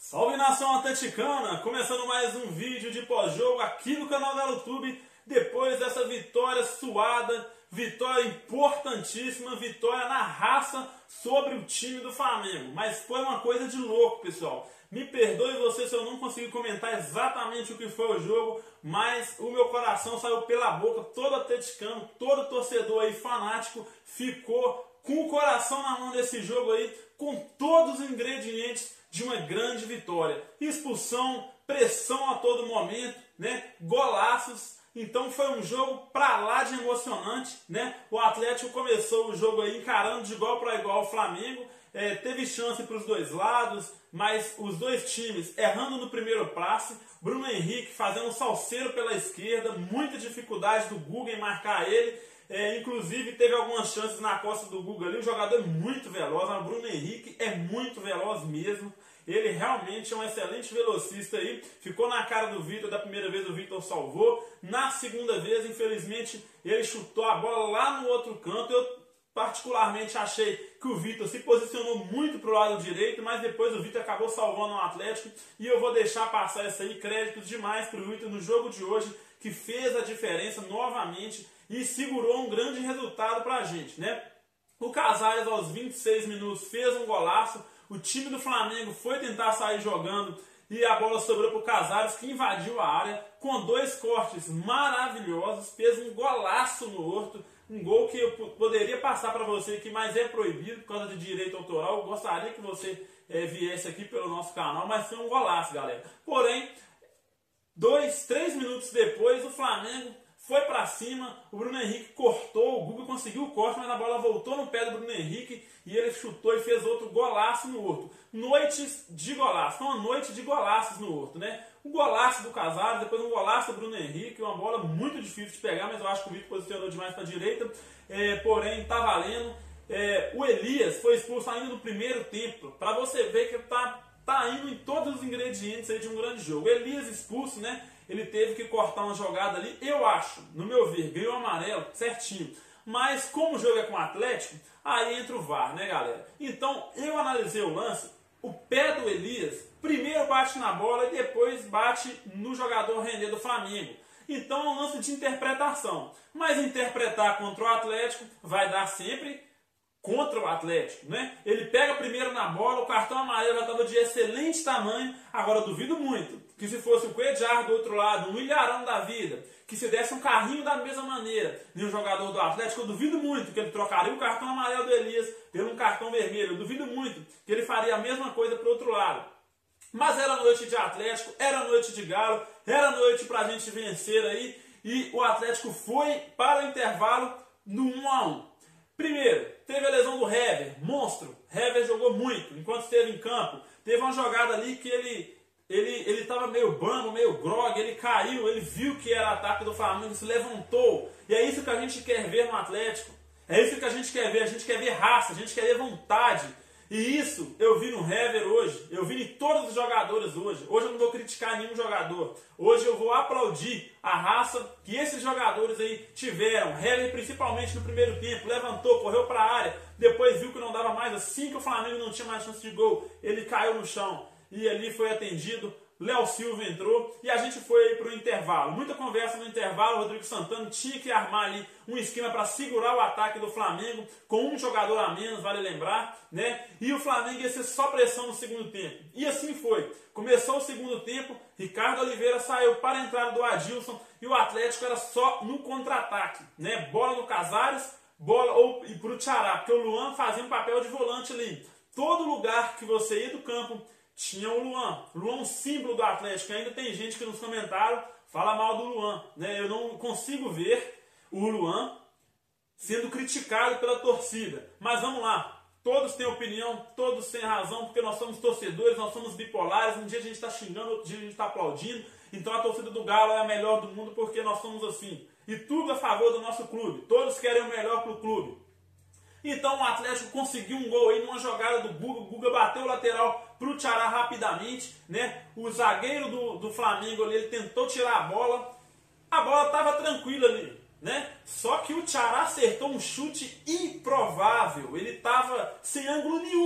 Salve nação atleticana! Começando mais um vídeo de pós-jogo aqui no canal da YouTube. Depois dessa vitória suada, vitória importantíssima, vitória na raça sobre o time do Flamengo. Mas foi uma coisa de louco, pessoal. Me perdoe você se eu não consegui comentar exatamente o que foi o jogo, mas o meu coração saiu pela boca. Todo atleticano, todo torcedor aí fanático ficou com o coração na mão desse jogo aí, com todos os ingredientes de uma grande vitória. Expulsão, pressão a todo momento, né? Golaços. Então foi um jogo pra lá de emocionante, né? O Atlético começou o jogo aí encarando de igual para igual o Flamengo. Teve chance para os dois lados, mas os dois times errando no primeiro passe. Bruno Henrique fazendo um salseiro pela esquerda, muita dificuldade do Guga em marcar ele. Inclusive teve algumas chances na costa do Guga ali. O jogador é muito veloz, o Bruno Henrique é muito veloz mesmo. Ele realmente é um excelente velocista aí. Ficou na cara do Vitor, da primeira vez o Vitor salvou. Na segunda vez, infelizmente, ele chutou a bola lá no outro canto. Eu particularmente achei que o Vitor se posicionou muito para o lado direito, mas depois o Vitor acabou salvando o Atlético. E eu vou deixar passar essa aí, créditos demais para o Vitor no jogo de hoje, que fez a diferença novamente e segurou um grande resultado para a gente, né? O Casares, aos 26 minutos, fez um golaço. O time do Flamengo foi tentar sair jogando e a bola sobrou para o Casares, que invadiu a área com dois cortes maravilhosos, fez um golaço no Horto, um gol que eu poderia passar para você aqui, mas é proibido por causa de direito autoral. Eu gostaria que você viesse aqui pelo nosso canal, mas foi um golaço, galera. Porém, 3 minutos depois, o Flamengo foi para cima, o Bruno Henrique cortou, o Guga conseguiu o corte, mas a bola voltou no pé do Bruno Henrique e ele chutou e fez outro golaço no Horto. Noites de golaço, foi uma noite de golaços no Horto, né? Um golaço do Casares, depois um golaço do Bruno Henrique, uma bola muito difícil de pegar, mas eu acho que o Vitor posicionou demais para a direita, porém tá valendo. O Elias foi expulso ainda no primeiro tempo, para você ver que tá indo em todos os ingredientes aí de um grande jogo. O Elias expulso, né? Ele teve que cortar uma jogada ali, eu acho, no meu ver, ganhou amarelo, certinho. Mas como o jogo é com o Atlético, aí entra o VAR, né, galera? Então, eu analisei o lance, o pé do Elias primeiro bate na bola e depois bate no jogador René do Flamengo. Então é um lance de interpretação. Mas interpretar contra o Atlético vai dar sempre contra o Atlético, né? Ele pega primeiro na bola, o cartão amarelo já estava de excelente tamanho. Agora eu duvido muito que se fosse o Cuéllar do outro lado, um Ilharão da vida, que se desse um carrinho da mesma maneira em um jogador do Atlético, eu duvido muito que ele trocaria o cartão amarelo do Elias pelo um cartão vermelho. Eu duvido muito que ele faria a mesma coisa para o outro lado. Mas era noite de Atlético, era noite de Galo, era noite para a gente vencer aí, e o Atlético foi para o intervalo no 1-1. Primeiro, teve a lesão do Hever, monstro. Hever jogou muito enquanto esteve em campo. Teve uma jogada ali que ele estava meio bambo, meio grog, ele caiu, ele viu que era ataque do Flamengo, se levantou. E é isso que a gente quer ver no Atlético. É isso que a gente quer ver raça, a gente quer ver vontade. E isso eu vi no Hever hoje, eu vi em todos os jogadores hoje. Hoje eu não vou criticar nenhum jogador. Hoje eu vou aplaudir a raça que esses jogadores aí tiveram. Hever principalmente no primeiro tempo, levantou, correu para a área, depois viu que não dava mais, assim que o Flamengo não tinha mais chance de gol, ele caiu no chão e ali foi atendido. Léo Silva entrou e a gente foi para o intervalo. Muita conversa no intervalo. O Rodrigo Santana tinha que armar ali um esquema para segurar o ataque do Flamengo com um jogador a menos, vale lembrar, né? E o Flamengo ia ser só pressão no segundo tempo. E assim foi. Começou o segundo tempo, Ricardo Oliveira saiu para a entrada do Adilson e o Atlético era só no contra-ataque, né? Bola no Casares, bola e para o Ceará, porque o Luan fazia um papel de volante ali. Todo lugar que você ia do campo tinha o Luan. Luan é um símbolo do Atlético. Ainda tem gente que nos comentários fala mal do Luan, né? Eu não consigo ver o Luan sendo criticado pela torcida. Mas vamos lá. Todos têm opinião, todos têm razão, porque nós somos torcedores, nós somos bipolares. Um dia a gente está xingando, outro dia a gente está aplaudindo. Então a torcida do Galo é a melhor do mundo porque nós somos assim. E tudo a favor do nosso clube. Todos querem o melhor para o clube. Então o Atlético conseguiu um gol aí numa jogada do Guga. O Guga bateu o lateral para o Ceará rapidamente, né? O zagueiro do Flamengo ali, ele tentou tirar a bola estava tranquila ali, né? Só que o Ceará acertou um chute improvável. Ele estava sem ângulo nenhum.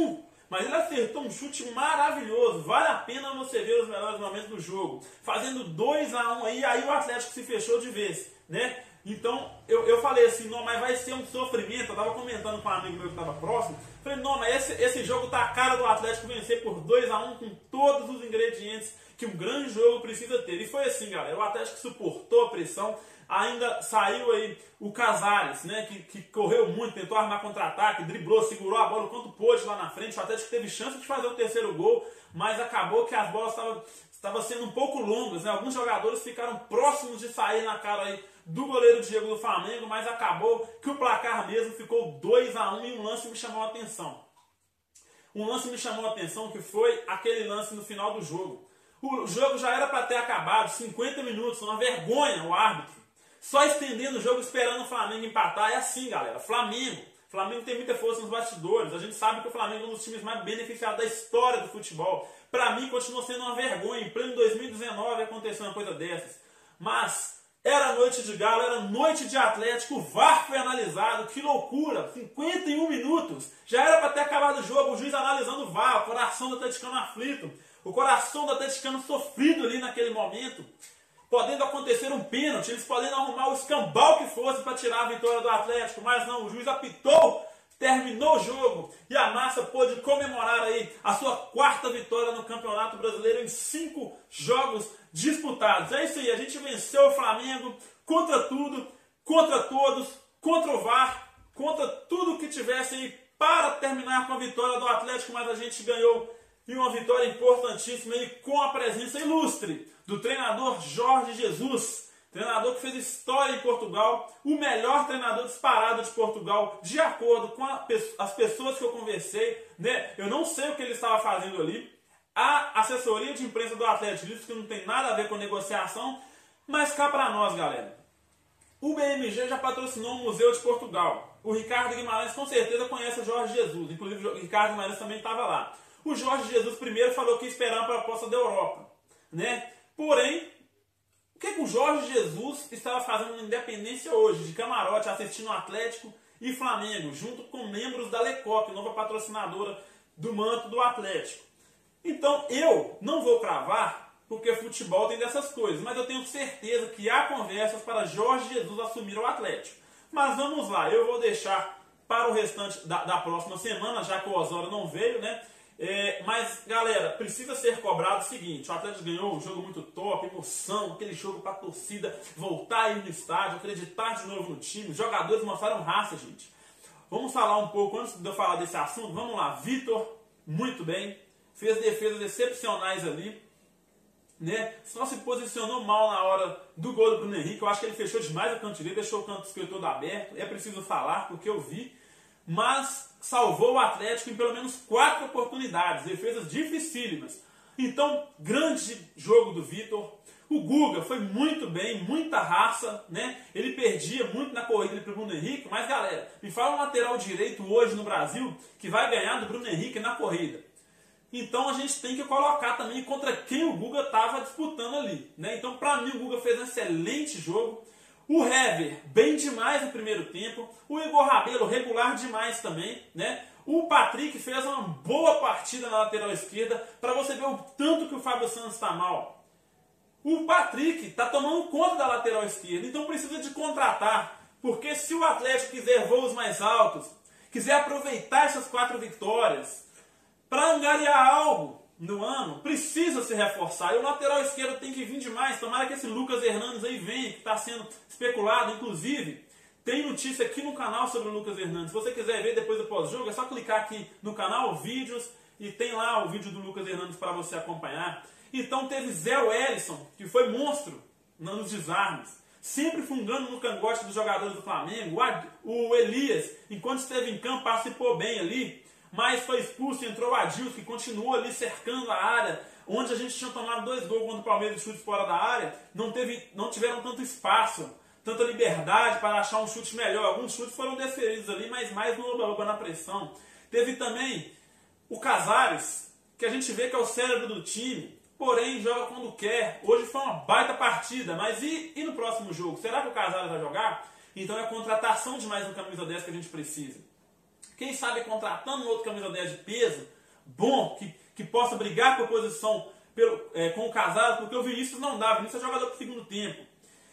mas ele acertou um chute maravilhoso. Vale a pena você ver os melhores momentos do jogo. Fazendo 2-1 aí o Atlético se fechou de vez, né? Então, eu falei assim, não, mas vai ser um sofrimento. Eu estava comentando com um amigo meu que estava próximo. Falei, não, mas esse jogo tá a cara do Atlético vencer por 2-1 com todos os ingredientes que um grande jogo precisa ter. E foi assim, galera. O Atlético suportou a pressão. Ainda saiu aí o Casares, né, que correu muito, tentou armar contra-ataque, driblou, segurou a bola o quanto pôde lá na frente. O Atlético teve chance de fazer o terceiro gol, mas acabou que as bolas estavam sendo um pouco longas, né? Alguns jogadores ficaram próximos de sair na cara aí do goleiro Diego do Flamengo, mas acabou que o placar mesmo ficou 2-1 e um lance me chamou a atenção. Um lance me chamou a atenção que foi aquele lance no final do jogo. O jogo já era para ter acabado, 50 minutos, uma vergonha o árbitro. Só estendendo o jogo, esperando o Flamengo empatar. É assim, galera. Flamengo tem muita força nos bastidores. A gente sabe que o Flamengo é um dos times mais beneficiados da história do futebol. Para mim, continua sendo uma vergonha. Em pleno 2019 aconteceu uma coisa dessas. Mas era noite de galo, era noite de Atlético. O VAR foi analisado. Que loucura! 51 minutos. Já era para ter acabado o jogo. O juiz analisando o VAR. O coração do atleticano aflito. O coração do atleticano sofrido ali naquele momento. Podendo acontecer um pênalti, eles podendo arrumar o escambau que fosse para tirar a vitória do Atlético, mas não, o juiz apitou, terminou o jogo e a massa pôde comemorar aí a sua 4ª vitória no Campeonato Brasileiro em 5 jogos disputados. É isso aí, a gente venceu o Flamengo contra tudo, contra todos, contra o VAR, contra tudo que tivesse aí para terminar com a vitória do Atlético, mas a gente ganhou. E uma vitória importantíssima aí com a presença ilustre do treinador Jorge Jesus, treinador que fez história em Portugal, o melhor treinador disparado de Portugal, de acordo com as pessoas que eu conversei, né? Eu não sei o que ele estava fazendo ali. A assessoria de imprensa do Atlético disse que não tem nada a ver com negociação, mas cá para nós, galera. O BMG já patrocinou o Museu de Portugal. O Ricardo Guimarães com certeza conhece o Jorge Jesus, inclusive o Ricardo Guimarães também estava lá. O Jorge Jesus primeiro falou que ia esperar uma proposta da Europa, né? Porém, o que o Jorge Jesus estava fazendo na Independência hoje, de camarote, assistindo o Atlético e Flamengo, junto com membros da Lecoq, nova patrocinadora do manto do Atlético. Então, eu não vou cravar, porque futebol tem dessas coisas, mas eu tenho certeza que há conversas para Jorge Jesus assumir o Atlético. Mas vamos lá, eu vou deixar para o restante da próxima semana, já que o Osório não veio, né? Mas, galera, precisa ser cobrado o seguinte: o Atlético ganhou um jogo muito top, emoção, aquele jogo para a torcida voltar aí no estádio, acreditar de novo no time. Os jogadores mostraram raça, gente. Vamos falar um pouco, antes de eu falar desse assunto, vamos lá. Vitor, muito bem, fez defesas excepcionais ali, né? Só se posicionou mal na hora do gol do Bruno Henrique. Eu acho que ele fechou demais o canto direito, deixou o canto esquerdo todo aberto. É preciso falar, porque eu vi. Mas salvou o Atlético em pelo menos 4 oportunidades, defesas dificílimas. Então, grande jogo do Vitor. O Guga foi muito bem, muita raça, né? Ele perdia muito na corrida para o Bruno Henrique, mas galera, me fala um lateral direito hoje no Brasil que vai ganhar do Bruno Henrique na corrida. Então a gente tem que colocar também contra quem o Guga estava disputando ali, né? Então, para mim, o Guga fez um excelente jogo. O Hever, bem demais no primeiro tempo. O Igor Rabelo, regular demais também, né? O Patrick fez uma boa partida na lateral esquerda, para você ver o tanto que o Fábio Santos está mal. O Patrick está tomando conta da lateral esquerda, então precisa de contratar. Porque se o Atlético quiser voos mais altos, quiser aproveitar essas 4 vitórias, para angariar algo no ano, precisa se reforçar. E o lateral esquerdo tem que vir demais. Tomara que esse Lucas Hernandes aí venha, que está sendo especulado. Inclusive, tem notícia aqui no canal sobre o Lucas Hernandes. Se você quiser ver depois do pós-jogo, é só clicar aqui no canal, vídeos, e tem lá o vídeo do Lucas Hernandes para você acompanhar. Então teve Zé Wellison, que foi monstro nos desarmes, sempre fungando no cangote dos jogadores do Flamengo. O Elias, enquanto esteve em campo, participou bem ali, mas foi expulso e entrou o Adilson, que continua ali cercando a área, onde a gente tinha tomado 2 gols quando o Palmeiras chute fora da área, não tiveram tanto espaço, tanta liberdade para achar um chute melhor. Alguns chutes foram deferidos ali, mas mais no oba-oba na pressão. Teve também o Casares, que a gente vê que é o cérebro do time, porém joga quando quer. Hoje foi uma baita partida, mas e no próximo jogo? Será que o Casares vai jogar? Então é contratação demais no camisa 10 que a gente precisa. Quem sabe contratando um outro camisa 10 de peso, bom, que possa brigar por posição com o Casares, porque o Vinícius não dá. O Vinícius é jogador pro segundo tempo.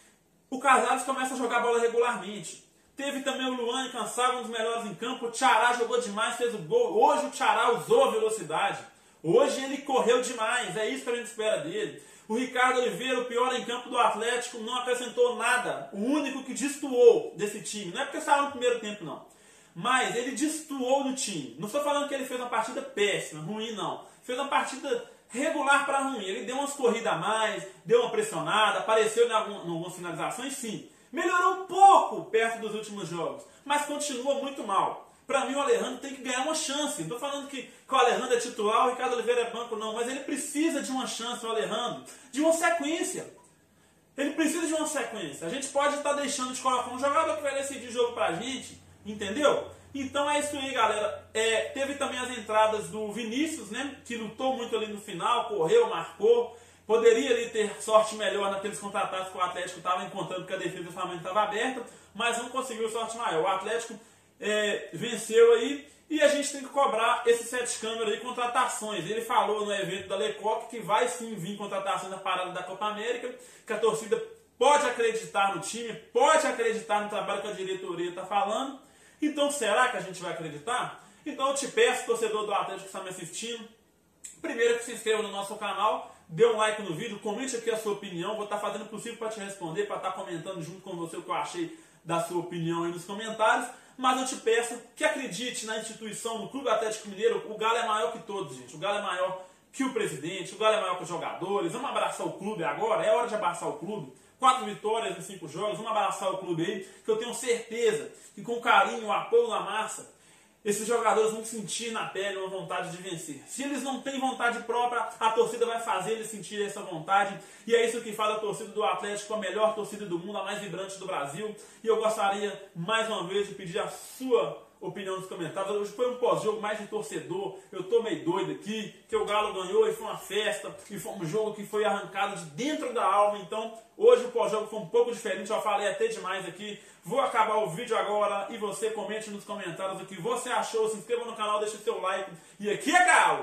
O Casares começa a jogar bola regularmente. Teve também o Luan incansável, um dos melhores em campo. O Tchará jogou demais, fez o gol. Hoje o Tchará usou a velocidade. Hoje ele correu demais, é isso que a gente espera dele. O Ricardo Oliveira, o pior em campo do Atlético, não acrescentou nada. O único que destoou desse time. Não é porque saiu no primeiro tempo, não. Mas ele destoou do time. Não estou falando que ele fez uma partida péssima, ruim, não. Fez uma partida regular para ruim. Ele deu umas corridas a mais, deu uma pressionada, apareceu em algumas finalizações, sim. Melhorou um pouco perto dos últimos jogos, mas continua muito mal. Para mim o Alejandro tem que ganhar uma chance. Não estou falando que o Alejandro é titular, o Ricardo Oliveira é banco, não. Mas ele precisa de uma chance, o Alejandro, de uma sequência. Ele precisa de uma sequência. A gente pode estar deixando de colocar um jogador que vai decidir jogo pra gente, entendeu? Então é isso aí, galera. Teve também as entradas do Vinícius, né? Que lutou muito ali no final, correu, marcou. Poderia ali ter sorte melhor naqueles contra-ataques que o Atlético estava encontrando, porque a defesa do Flamengo estava aberta, mas não conseguiu sorte maior. O Atlético venceu aí e a gente tem que cobrar esses 7 câmeras aí, contratações. Ele falou no evento da Lecoq que vai sim vir contratações na parada da Copa América, que a torcida pode acreditar no time, pode acreditar no trabalho que a diretoria está falando. Então será que a gente vai acreditar? Então eu te peço, torcedor do Atlético que está me assistindo, primeiro que se inscreva no nosso canal, dê um like no vídeo, comente aqui a sua opinião, vou estar fazendo o possível para te responder, para estar comentando junto com você o que eu achei da sua opinião aí nos comentários, mas eu te peço que acredite na instituição, no Clube Atlético Mineiro. O Galo é maior que todos, gente, o Galo é maior que o presidente, o Galo é maior que os jogadores. Vamos abraçar o clube agora, é hora de abraçar o clube. 4 vitórias em 5 jogos, vamos abraçar o clube aí, que eu tenho certeza que com carinho, o apoio da massa, esses jogadores vão sentir na pele uma vontade de vencer. Se eles não têm vontade própria, a torcida vai fazer eles sentirem essa vontade. E é isso que faz a torcida do Atlético a melhor torcida do mundo, a mais vibrante do Brasil. E eu gostaria, mais uma vez, de pedir a sua opinião nos comentários. Hoje foi um pós-jogo mais de torcedor. Eu tô meio doido aqui, que o Galo ganhou e foi uma festa. E foi um jogo que foi arrancado de dentro da alma. Então, hoje o pós-jogo foi um pouco diferente. Já falei até demais aqui. Vou acabar o vídeo agora e você comente nos comentários o que você achou. Se inscreva no canal, deixe seu like. E aqui é Galo!